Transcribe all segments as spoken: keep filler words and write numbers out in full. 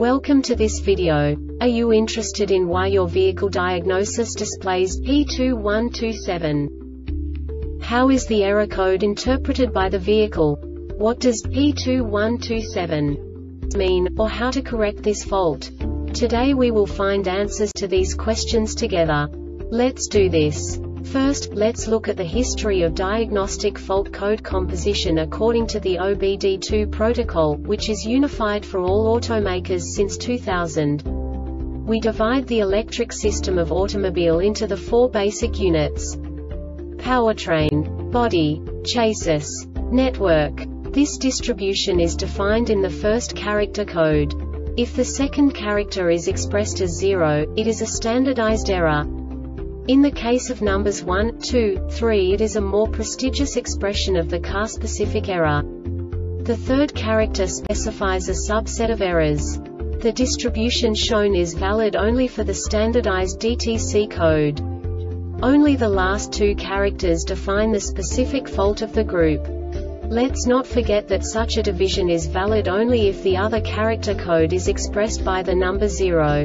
Welcome to this video. Are you interested in why your vehicle diagnosis displays P two one two seven? How is the error code interpreted by the vehicle? What does P two one two seven mean, or how to correct this fault? Today we will find answers to these questions together. Let's do this. First, let's look at the history of diagnostic fault code composition according to the O B D two protocol, which is unified for all automakers since two thousand. We divide the electric system of automobile into the four basic units: powertrain, body, chassis, network. This distribution is defined in the first character code. If the second character is expressed as zero, it is a standardized error. In the case of numbers one, two, three, it is a more prestigious expression of the car-specific error. The third character specifies a subset of errors. The distribution shown is valid only for the standardized D T C code. Only the last two characters define the specific fault of the group. Let's not forget that such a division is valid only if the other character code is expressed by the number zero.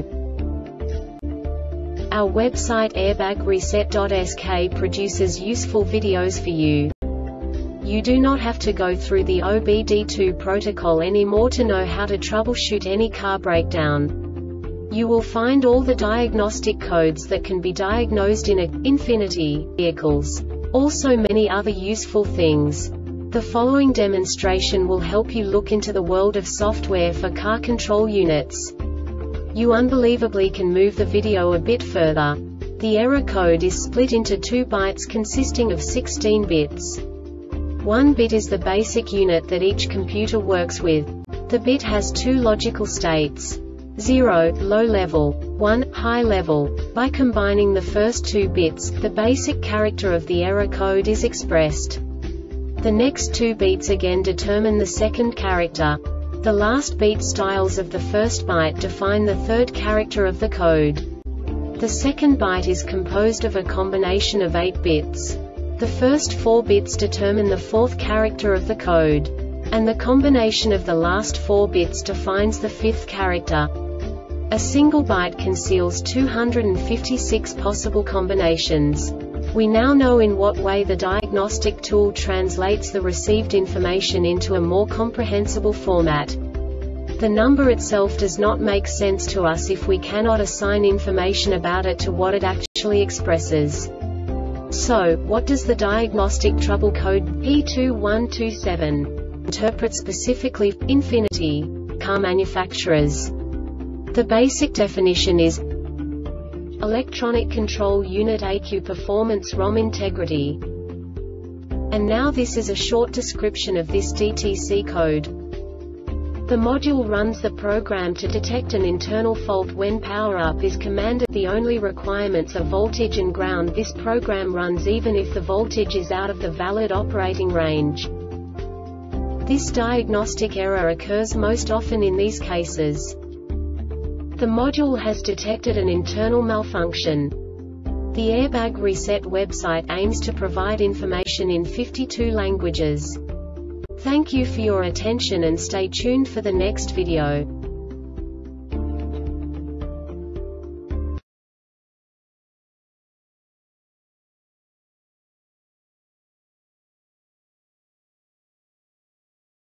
Our website airbag reset dot S K produces useful videos for you. You do not have to go through the O B D two protocol anymore to know how to troubleshoot any car breakdown. You will find all the diagnostic codes that can be diagnosed in a Infiniti vehicles. Also many other useful things. The following demonstration will help you look into the world of software for car control units. You unbelievably can move the video a bit further. The error code is split into two bytes consisting of sixteen bits. One bit is the basic unit that each computer works with. The bit has two logical states: zero, low level, one, high level. By combining the first two bits, the basic character of the error code is expressed. The next two bits again determine the second character. The last beat styles of the first byte define the third character of the code. The second byte is composed of a combination of eight bits. The first four bits determine the fourth character of the code. And the combination of the last four bits defines the fifth character. A single byte conceals two hundred fifty-six possible combinations. We now know in what way the diagnostic tool translates the received information into a more comprehensible format. The number itself does not make sense to us if we cannot assign information about it to what it actually expresses. So, what does the diagnostic trouble code P two one two seven interpret specifically for Infiniti car manufacturers? The basic definition is Electronic Control Unit E Q Performance ROM Integrity. And now this is a short description of this D T C code. The module runs the program to detect an internal fault when power-up is commanded. The only requirements are voltage and ground. This program runs even if the voltage is out of the valid operating range. This diagnostic error occurs most often in these cases. The module has detected an internal malfunction. The Airbag Reset website aims to provide information in fifty-two languages. Thank you for your attention and stay tuned for the next video.